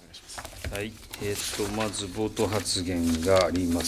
願いします。 はい、まず冒頭発言があります。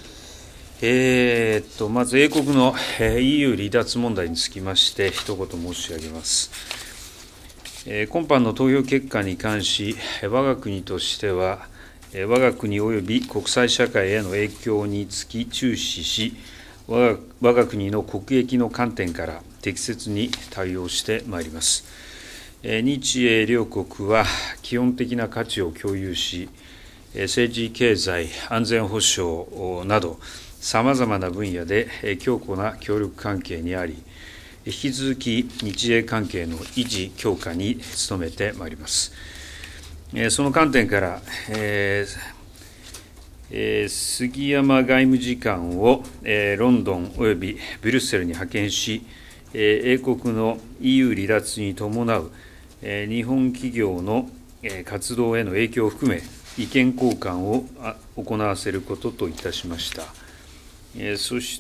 まず英国の EU 離脱問題につきまして一言申し上げます。今般の投票結果に関し、我が国としては、我が国及び国際社会への影響につき注視し、我が国の国益の観点から適切に対応してまいります。日英両国は基本的な価値を共有し、政治、経済、安全保障など、さまざまな分野で強固な協力関係にあり、引き続き日英関係の維持・強化に努めてまいります。その観点から、杉山外務次官をロンドンおよびブリュッセルに派遣し、英国の EU 離脱に伴う日本企業の活動への影響を含め、意見交換を行わせることといたしました。そして、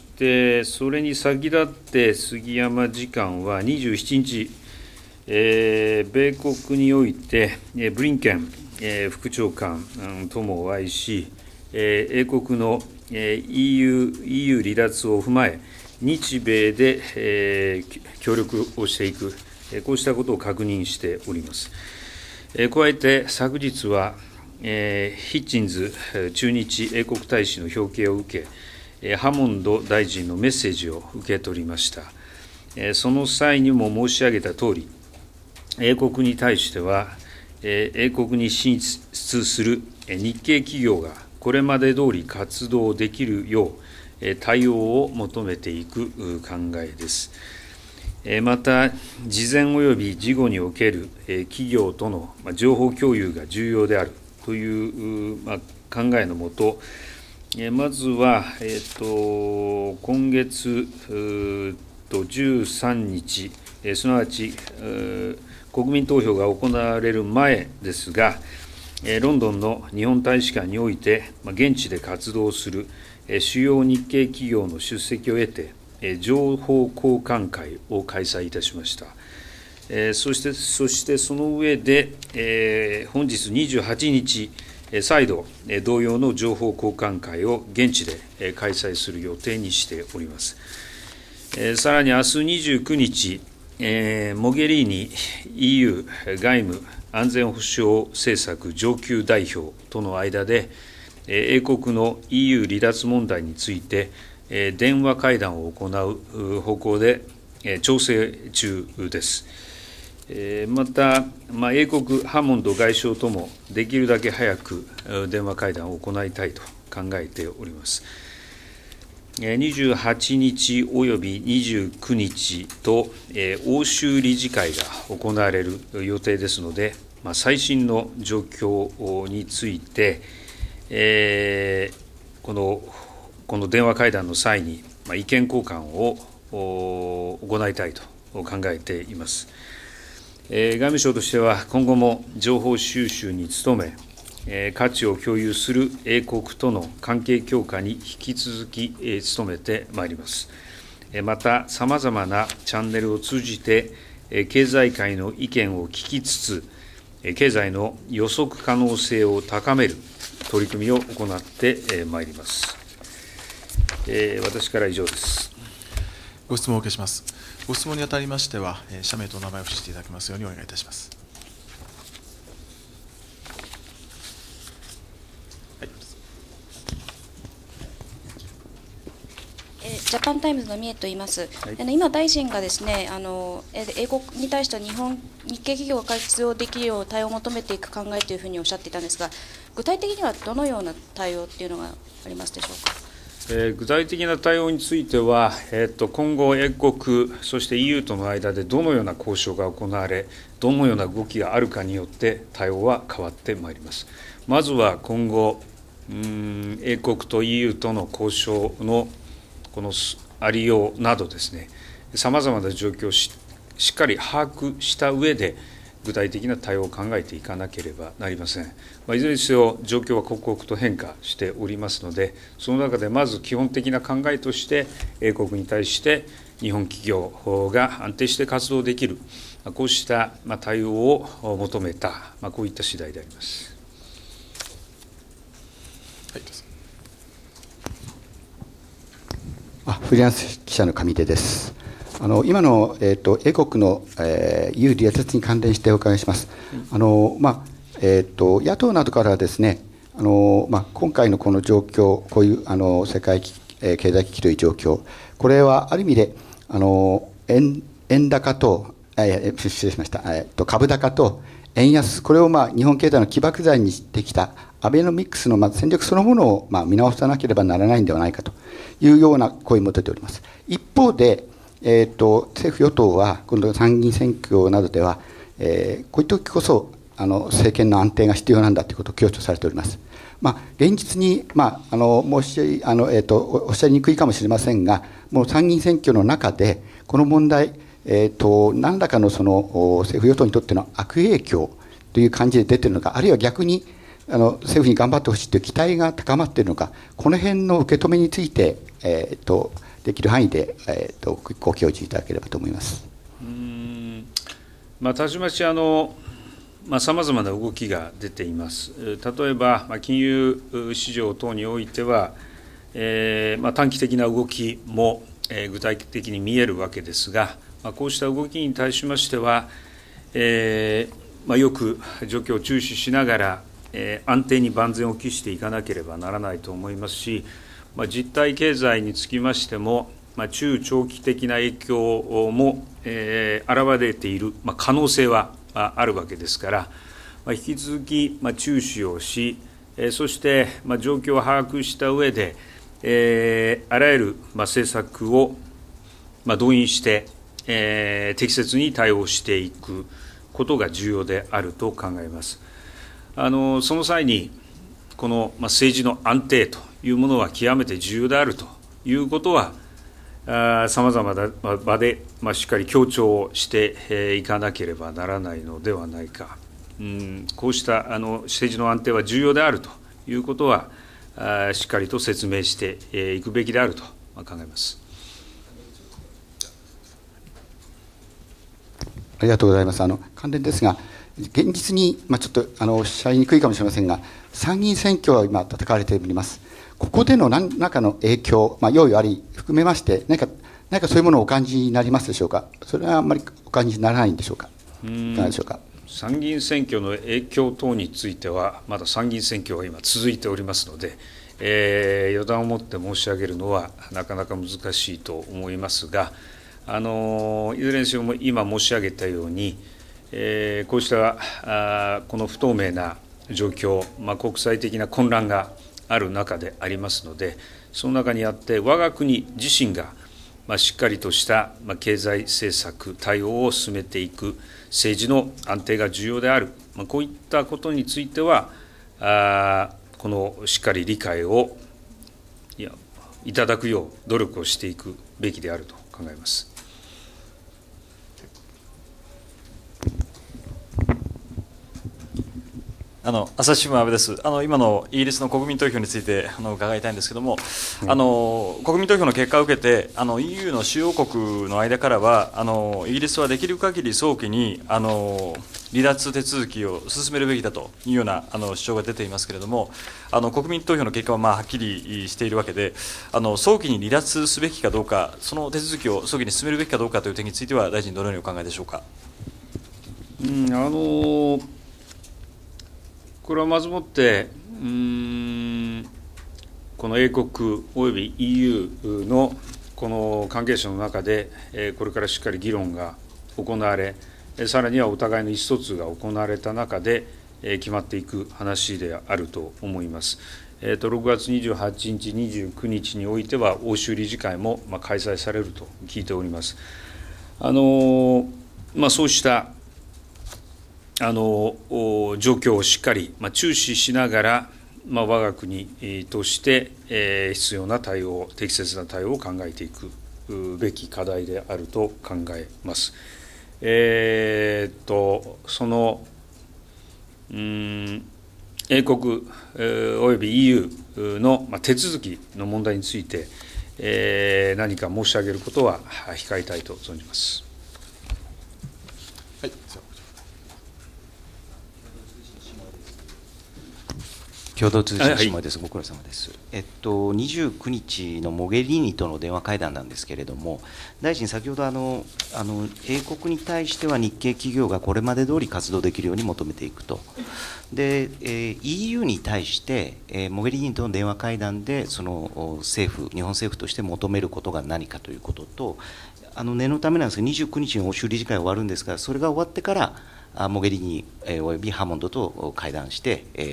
それに先立って杉山次官は27日、米国においてブリンケン副長官ともお会いし、英国の EU 離脱を踏まえ、日米で協力をしていく、こうしたことを確認しております。加えて、昨日はヒッチンズ駐日英国大使の表敬を受け、ハモンド大臣のメッセージを受け取りました。その際にも申し上げたとおり、英国に対しては、英国に進出する日系企業がこれまで通り活動できるよう対応を求めていく考えです。また、事前及び事後における企業との情報共有が重要であるという考えのもと、まずは、今月13日、すなわち国民投票が行われる前ですが、ロンドンの日本大使館において、現地で活動する主要日系企業の出席を得て、情報交換会を開催いたしました。そしてその上で、本日28日、再度、同様の情報交換会を現地で開催する予定にしております。さらに明日29日、モゲリーニ EU 外務安全保障政策上級代表との間で、英国の EU 離脱問題について、電話会談を行う方向で調整中です。また、英国ハモンド外相ともできるだけ早く電話会談を行いたいと考えております。28日および29日と欧州理事会が行われる予定ですので、最新の状況について、この電話会談の際に意見交換を行いたいと考えています。外務省としては今後も情報収集に努め、価値を共有する英国との関係強化に引き続き努めてまいります。また、さまざまなチャンネルを通じて経済界の意見を聞きつつ、経済の予測可能性を高める取り組みを行ってまいります。私から以上です。 ご質問を受けします。ご質問にあたりましては、社名とお名前を伏していただきますようにお願いいたします。 ジャパンタイムズの三重と言います。 はい、 今、大臣がですね、英国に対しては日系企業が活用できるよう対応を求めていく考えというふうにおっしゃっていたんですが、具体的にはどのような対応というのがありますでしょうか。 具体的な対応については、今後、英国、そして EU との間でどのような交渉が行われ、どのような動きがあるかによって対応は変わってまいります。まずは今後、英国と EU との交渉のこのありようなどですね、さまざまな状況をしっかり把握した上で、具体的な対応を考えていかなければなりません。いずれにせよ、状況は刻々と変化しておりますので、その中でまず基本的な考えとして、英国に対して日本企業が安定して活動できる、こうした対応を求めた、こういった次第であります。 はい、どうぞ。 フリーランス記者の上出です。今の、英国の、EU 離脱に関連してお伺いします。野党などからはですね、今回のこの状況、こういう世界経済危機という状況、これはある意味で円高と、失礼しました、株高と円安、これを日本経済の起爆剤にしてきたアベノミクスの戦略そのものを見直さなければならないんではないかというような声も出ております。一方で、政府・与党は今度参議院選挙などでは、こういう時こそ政権の安定が必要なんだということを強調されております。現実に、おっしゃりにくいかもしれませんが、もう参議院選挙の中で、この問題、何らかの政府・与党にとっての悪影響という感じで出ているのか、あるいは逆に政府に頑張ってほしいという期待が高まっているのか、この辺の受け止めについて、できる範囲で、ご教示いただければと思います。 たちまちさまざまな動きが出ています。例えば、金融市場等においては、短期的な動きも、具体的に見えるわけですが、こうした動きに対しましては、よく状況を注視しながら、安定に万全を期していかなければならないと思いますし、実体経済につきましても、中長期的な影響も、現れている、可能性はあるわけですから、引き続き、注視をし、そして、状況を把握した上で、あらゆる、政策を、動員して、適切に対応していくことが重要であると考えます。その際に、この政治の安定というものは極めて重要であるということは、さまざまな場でしっかり強調していかなければならないのではないか、こうした政治の安定は重要であるということは、しっかりと説明していくべきであると考えます。 ありがとうございます。関連ですが、現実に、ちょっとおっしゃりにくいかもしれませんが、参議院選挙は今、戦われております。ここでの何らかの影響、用意あり含めまして、何かそういうものをお感じになりますでしょうか。それはあんまりお感じにならないんでしょうか。いかがでしょうか。 参議院選挙の影響等については、まだ参議院選挙が今、続いておりますので、予断をもって申し上げるのは、なかなか難しいと思いますが、いずれにせよ今申し上げたように、こうしたこの不透明な状況、国際的な混乱がある中でありますので、その中にあって我が国自身がしっかりとした経済政策対応を進めていく、政治の安定が重要である、こういったことについてはこのしっかり理解をいただくよう努力をしていくべきであると考えます。 朝日新聞阿部です。今のイギリスの国民投票について伺いたいんですけれども、国民投票の結果を受けてEU の主要国の間からはイギリスはできる限り早期に離脱手続きを進めるべきだというような主張が出ていますけれども、国民投票の結果ははっきりしているわけで、早期に離脱すべきかどうか、その手続きを早期に進めるべきかどうかという点については、大臣、どのようにお考えでしょうか。 これはまずもって、この英国および EU のこの関係者の中で、これからしっかり議論が行われ、さらにはお互いの意思疎通が行われた中で、決まっていく話であると思います。6月28日、29日においては、欧州理事会も開催されると聞いております。そうした状況をしっかり注視しながら、我が国として必要な対応、適切な対応を考えていくべき課題であると考えます。その英国および EU の手続きの問題について、何か申し上げることは控えたいと存じます。 はい、 共同通信下です、ご苦労様です。29日のモゲリーニとの電話会談なんですけれども、大臣、先ほど英国に対しては日系企業がこれまで通り活動できるように求めていくと、で、EU に対して、モゲリーニとの電話会談で、日本政府として求めることが何かということと、念のためなんですが、29日に欧州理事会終わるんですが、それが終わってから、モゲリーニおよびハモンドと会談して、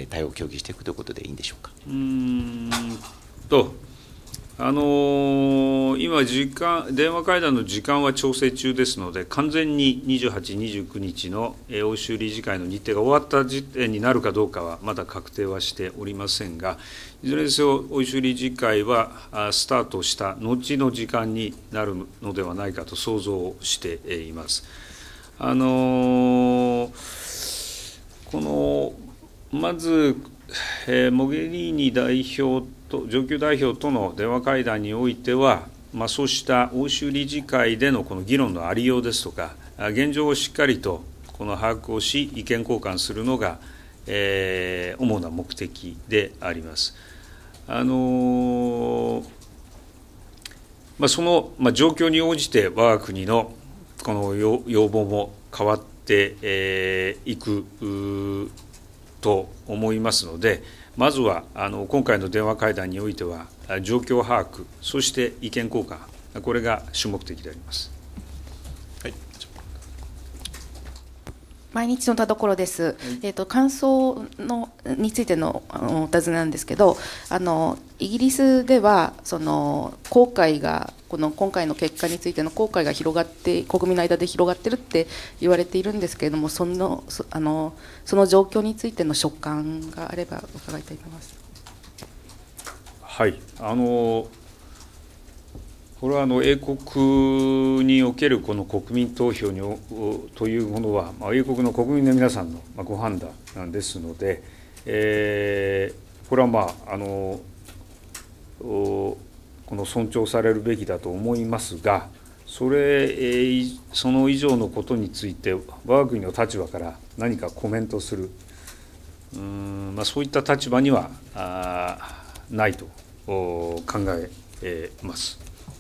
対応を協議していくということでいいんでしょうか。 今、電話会談の時間は調整中ですので、完全に28、29日の欧州理事会の日程が終わった時点になるかどうかは、まだ確定はしておりませんが、いずれにせよ、欧州理事会はスタートした後の時間になるのではないかと想像しています。まず、モゲリーニ代表と上級代表との電話会談においては、そうした欧州理事会でのこの議論のありようですとか、現状をしっかりと把握をし、意見交換するのが、主な目的であります。その状況に応じて我が国のこの要望も変わっていくと思いますので、まずは今回の電話会談においては、状況把握、そして意見交換、これが主目的であります。 はい、 毎日の田所です。感想についてのお尋ねなんですけど、イギリスでは後悔が今回の結果についての後悔が広がって国民の間で広がっているって言われているんですけれども、その状況についての所感があれば伺いたいと思います。 はい、これは英国におけるこの国民投票というものは、英国の国民の皆さんのご判断なんですので、これはこの尊重されるべきだと思いますが、その以上のことについて我が国の立場から何かコメントする、そういった立場にはないと考えます。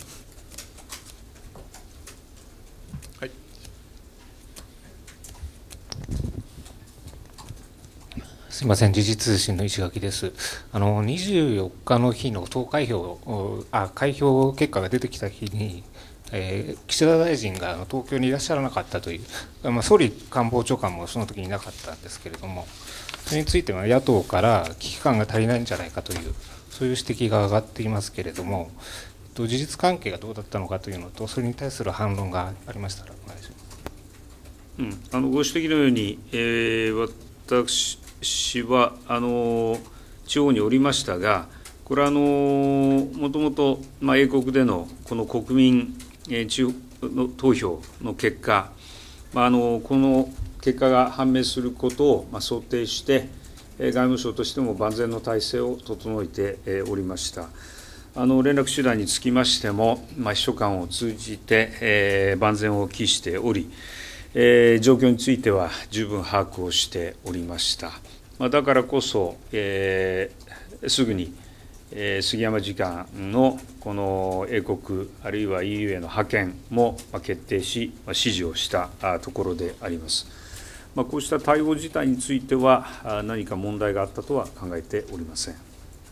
はい。 すみません、時事通信の石垣です。24日の日の開票結果が出てきた日に、岸田大臣が東京にいらっしゃらなかったという、総理官房長官もその時にいなかったんですけれども、それについては野党から危機感が足りないんじゃないかという、そういう指摘が上がっていますけれども、事実関係がどうだったのかというのと、それに対する反論がありましたらお願いします。 ご指摘のように、私は地方におりましたが、これはもともと英国でのこの国民の投票の結果、この結果が判明することを想定して、外務省としても万全の体制を整えておりました。連絡手段につきましても、秘書官を通じて、万全を期しており、状況については十分把握をしておりました。だからこそ、すぐに杉山次官のこの英国あるいは EU への派遣も決定し、指示をしたところであります。こうした対応自体については何か問題があったとは考えておりません。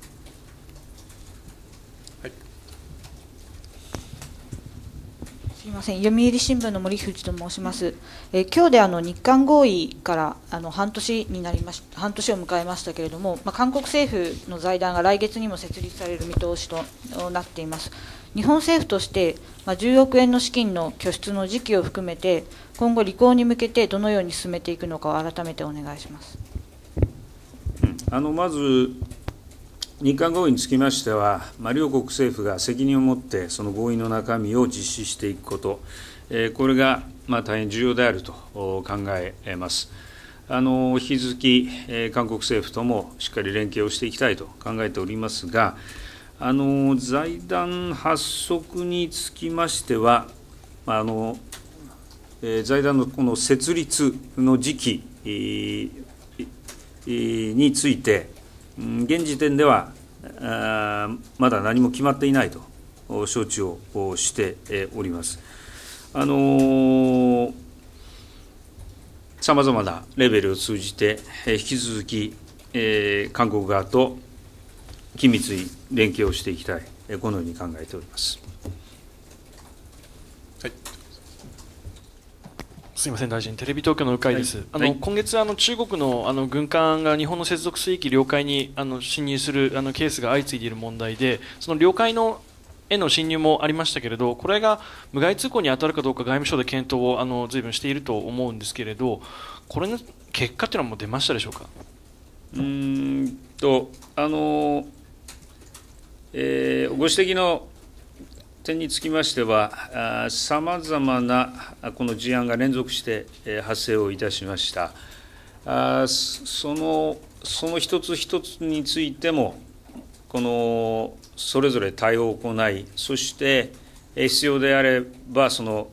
すみません、読売新聞の森藤と申します。今日で日韓合意から半年を迎えましたけれども、韓国政府の財団が来月にも設立される見通しとなっています。日本政府として10億円の資金の拠出の時期を含めて、今後、履行に向けてどのように進めていくのかを改めてお願いします。 まず日韓合意につきましては、両国政府が責任を持ってその合意の中身を実施していくこと、これが大変重要であると考えます。引き続き韓国政府ともしっかり連携をしていきたいと考えておりますが、財団発足につきましては、財団のこの設立の時期について、 現時点ではまだ何も決まっていないと承知をしております。さまざまなレベルを通じて、引き続き、韓国側と緊密に連携をしていきたい、このように考えております。 はい、すみません、大臣、テレビ東京の鵜飼です。 はい、 今月、中国の軍艦が日本の接続水域、領海に侵入するケースが相次いでいる問題で、その領海への侵入もありましたけれど、これが無害通行に当たるかどうか、外務省で検討を随分していると思うんですけれど、これの結果というのはもう出ましたでしょうか。 ご指摘の点につきましては、さまざまなこの事案が連続して発生をいたしました。その一つ一つについても、それぞれ対応を行い、そして必要であれば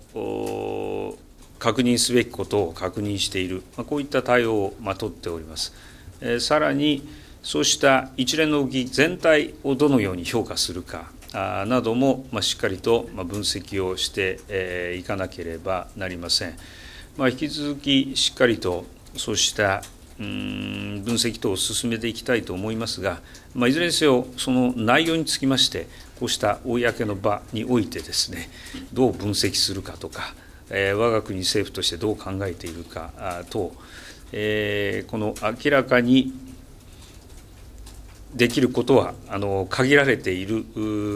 確認すべきことを確認している、こういった対応を取っております。さらにそうした一連の動き全体をどのように評価するかなどもしっかりと分析をしていかなければなりません。引き続きしっかりとそうした分析等を進めていきたいと思いますが、いずれにせよその内容につきましてこうした公の場においてですね、どう分析するかとか、我が国政府としてどう考えているか等、この明らかにできることは限られている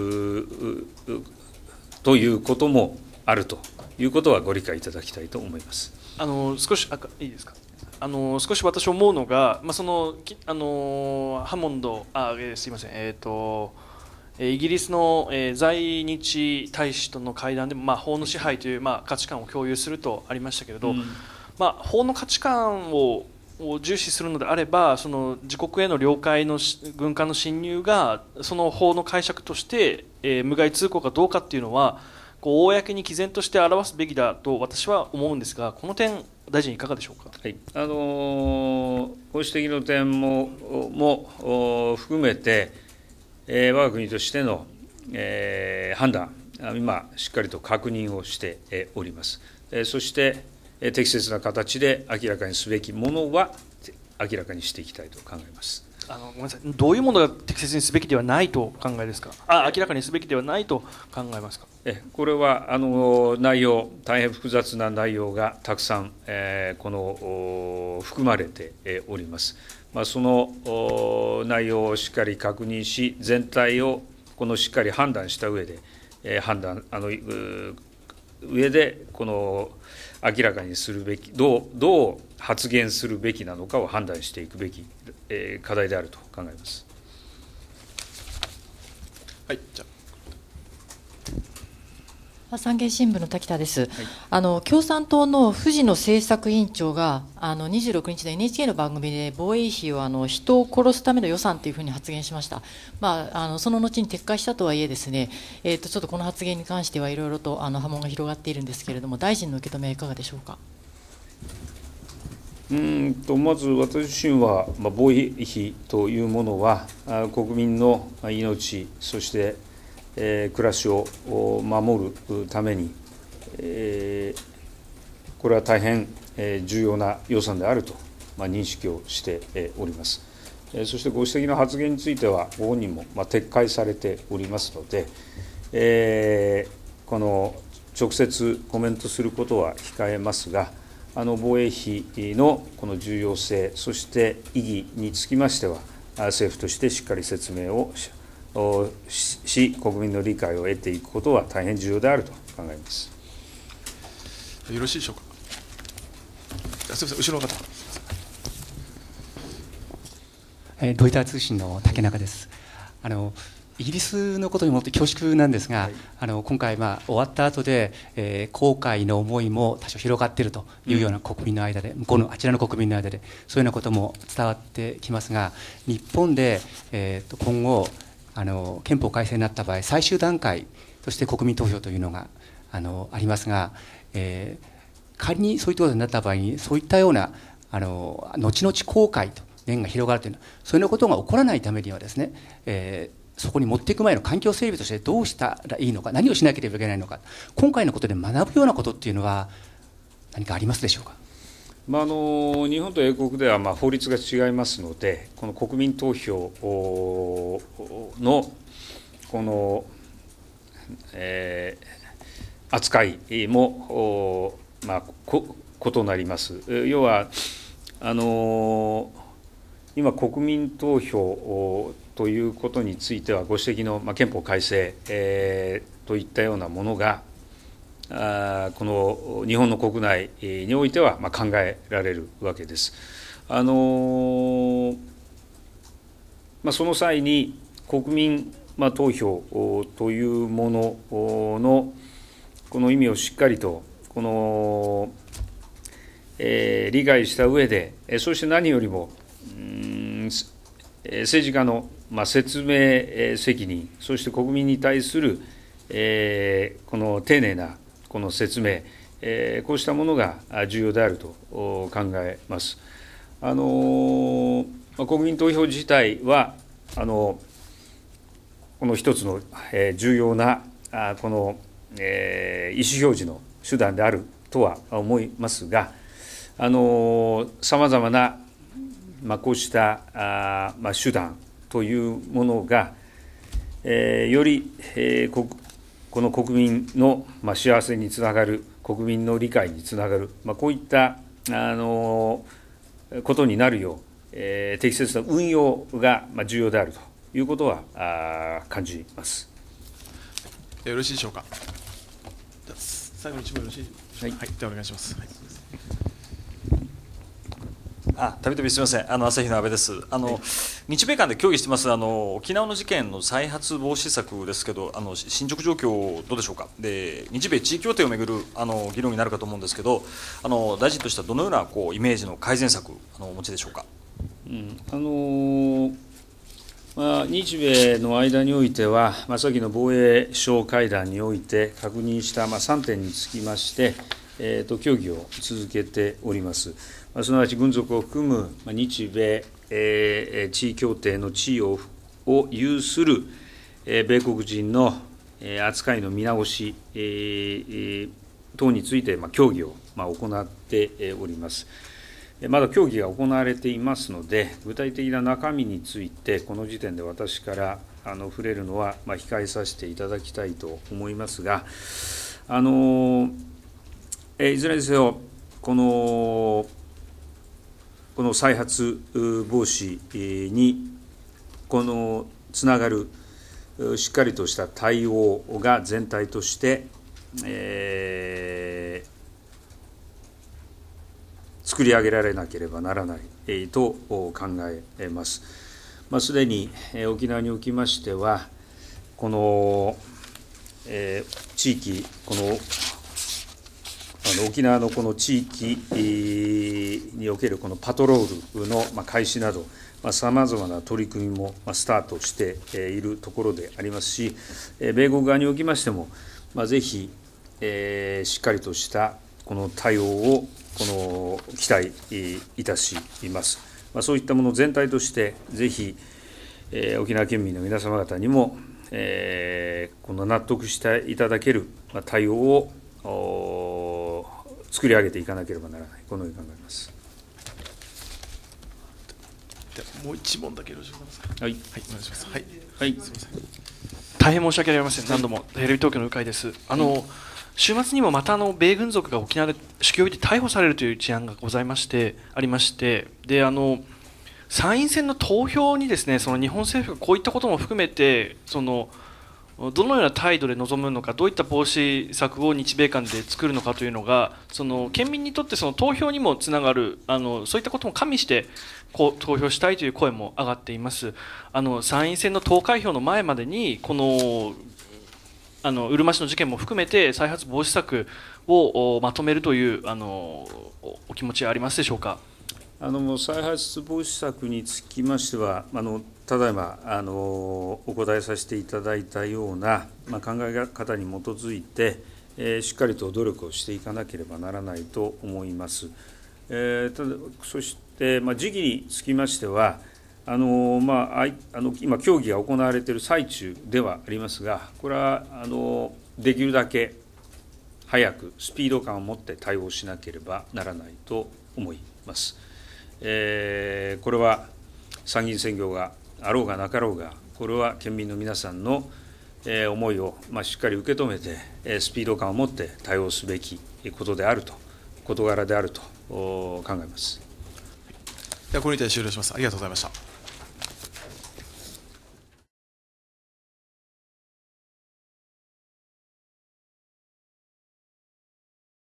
ということもあるということはご理解いただきたいと思います。 少しいいですか。少し私思うのが、ハモンド、すいません、イギリスの在日大使との会談でも、法の支配という価値観を共有するとありましたけれど、法の価値観を重視するのであれば、その自国への領海の軍艦の侵入がその法の解釈として、無害通行かどうかっていうのは公に毅然として表すべきだと私は思うんですが、この点大臣いかがでしょうか。 はい、ご指摘の点も含めて、我が国としての、判断、今しっかりと確認をしております。そして適切な形で明らかにすべきものは明らかにしていきたいと考えます。 ごめんなさい、どういうものが適切にすべきではないとお考えですか。明らかにすべきではないと考えますか。 これは内容、大変複雑な内容がたくさん、含まれております。その内容をしっかり確認し、全体をしっかり判断した上で、明らかにするべき、どう発言するべきなのかを判断していくべき、課題であると考えます。 はい、じゃ産経新聞の滝田です、はい、共産党の藤野政策委員長が26日の NHK の番組で防衛費を人を殺すための予算というふうに発言しました。その後に撤回したとはいえですね、ちょっとこの発言に関してはいろいろと波紋が広がっているんですけれども、大臣の受け止めはいかがでしょうか。 まず私自身は防衛費というものは国民の命、そして暮らしを守るために、これは大変重要な予算であると認識をしております。そしてご指摘の発言についてはご本人も撤回されておりますので、直接コメントすることは控えますが、防衛費のこの重要性、そして意義につきましては政府としてしっかり説明をし、国民の理解を得ていくことは大変重要であると考えます。 よろしいでしょうか。すみません、後ろの方。 ロイター通信の竹中です。イギリスのことにもって恐縮なんですが、今回終わった後で、後悔の思いも多少広がっているというような国民の間で、向こうのあちらの国民の間でそういうようなことも伝わってきますが、日本で、今後憲法改正になった場合、最終段階として国民投票というのがありますが、仮にそういったことになった場合に、そういったような後々後悔と面が広がるというのは、そういうようなことが起こらないためにはですね、そこに持っていく前の環境整備としてどうしたらいいのか、何をしなければいけないのか、今回のことで学ぶようなことっていうのは何かありますでしょうか。 日本と英国では法律が違いますので、この国民投票のこの、扱いも異なります。要は今、国民投票ということについては、ご指摘の憲法改正といったようなものが、この日本の国内においては考えられるわけです。その際に国民投票というもののこの意味をしっかりと理解した上で、そして何よりも政治家の説明責任、そして国民に対するこの丁寧なこの説明、こうしたものが重要であると考えます。国民投票自体はこの一つの重要なこの意思表示の手段であるとは思いますが、さまざまなこうした手段というものがよりこの国民の幸せにつながる、国民の理解につながる、こういったことになるよう適切な運用が重要であるということは感じます。 よろしいでしょうか。最後に一問よろしいでしょうか。はい、ではお願いします。はい、 たびたびすみません、朝日の安倍です。日米間で協議してます沖縄の事件の再発防止策ですけど、進捗状況どうでしょうか。で、日米地位協定をめぐる議論になるかと思うんですけど、大臣としてはどのようなイメージの改善策お持ちでしょうか。 日米の間においては、先の防衛省会談において確認した3点につきまして、協議を続けております。すなわち軍属を含む日米地位協定の地位を有する米国人の扱いの見直し等について協議を行っております。まだ協議が行われていますので、具体的な中身についてこの時点で私から触れるのは控えさせていただきたいと思いますが、いずれにせよこの再発防止につながるしっかりとした対応が全体として、作り上げられなければならないと考えます。すでに沖縄におきましてはこの地域沖縄のこの地域におけるこのパトロールの開始などさまざまな取り組みもスタートしているところでありますし、米国側におきましてもぜひしっかりとしたこの対応を期待いたします。そういったもの全体としてぜひ沖縄県民の皆様方にもこの納得していただける対応を作り上げていかなければならない、このように考えます。 もう一問だけよろしくお願いします。 はい、 お願いします。はい、 はい、 すみません。 大変申し訳ありません。何度もテレビ東京の鵜飼です。週末にもまた米軍属が沖縄で酒気帯びで逮捕されるという事案がありまして、で参院選の投票にですね、その日本政府がこういったことも含めてどのような態度で臨むのか、どういった防止策を日米間で作るのかというのが県民にとって投票にもつながるそういったことも加味して投票したいという声も上がっています。参院選の投開票の前までにこのうるま市の事件も含めて再発防止策をまとめるというお気持ちはありますでしょうか。 再発防止策につきましてはただいまお答えさせていただいたような考え方に基づいてしっかりと努力をしていかなければならないと思います。ただそしで時期につきましては、今、協議が行われている最中ではありますが、これはできるだけ早く、スピード感を持って対応しなければならないと思います。これは参議院選挙があろうがなかろうが、これは県民の皆さんの思いをしっかり受け止めて、スピード感を持って対応すべきことであると、事柄であると考えます。 ではこれにて終了します。ありがとうございました。